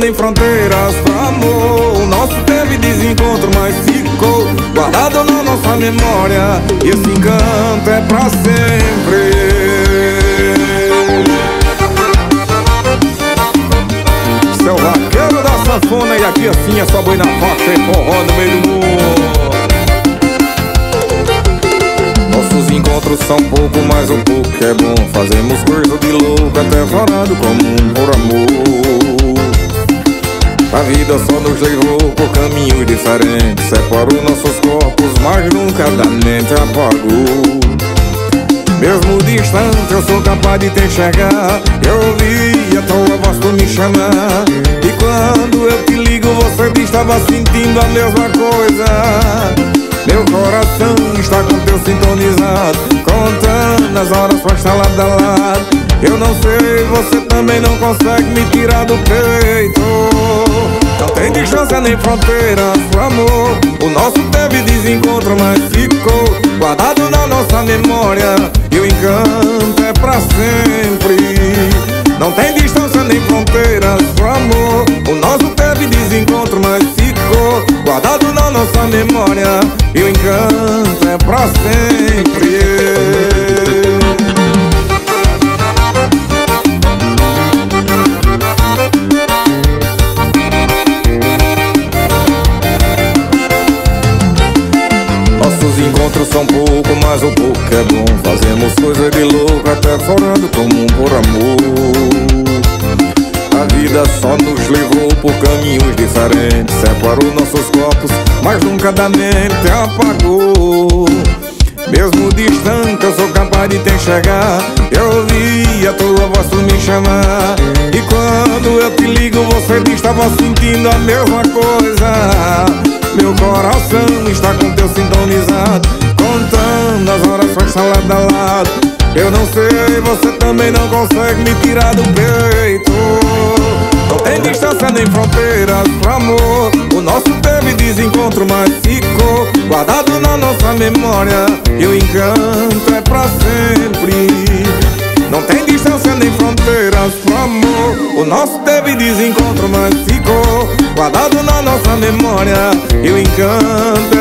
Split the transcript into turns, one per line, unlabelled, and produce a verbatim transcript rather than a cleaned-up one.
nem fronteiras pro amor. O nosso teve desencontro, mas ficou guardado na nossa memória. E esse encanto é pra sempre. Seu vaqueiro da sanfona, e aqui assim é só boi na faixa e forró no meio do mundo. Nossos encontros são pouco, mas o pouco que é bom. Fazemos coisa de louco, até fora do comum, por amor. A vida só nos levou por caminhos diferentes. Separou nossos corpos, mas nunca da mente apagou. Mesmo distante eu sou capaz de te enxergar. Eu ouvi a tua voz por me chamar. E quando eu te ligo você diz estava sentindo a mesma coisa. Meu coração está com teu sintonizado, contando as horas pra estar lado a lado. Eu não sei, você também não consegue me tirar do peito. Não tem distância nem fronteiras pro amor. O nosso teve desencontro, mas ficou guardado na nossa memória. E o encanto é pra sempre. Não tem distância nem fronteiras pro amor. O nosso teve desencontro, mas ficou guardado na nossa memória. E o encanto é pra sempre. Nossos encontros são pouco, mas o pouco é bom. Fazemos coisa de louco, até fora do comum, por amor. A vida só nos levou por caminhos diferentes. Separou nossos corpos, mas nunca da mente apagou. Mesmo distante eu sou capaz de te enxergar. Eu ouvi a tua voz por me chamar. E quando eu te ligo você diz estava sentindo a mesma coisa. Meu coração está com teu sintonizado, contando as horas pra estar lado a lado. Eu não sei, você também não consegue me tirar do peito. Não tem distância nem fronteiras pro amor. O nosso teve desencontro, mas ficou guardado na nossa memória. E o encanto é pra sempre. Não tem distância nem fronteiras pro amor. O nosso teve desencontro, mas ficou guardado na nossa memória. E o encanto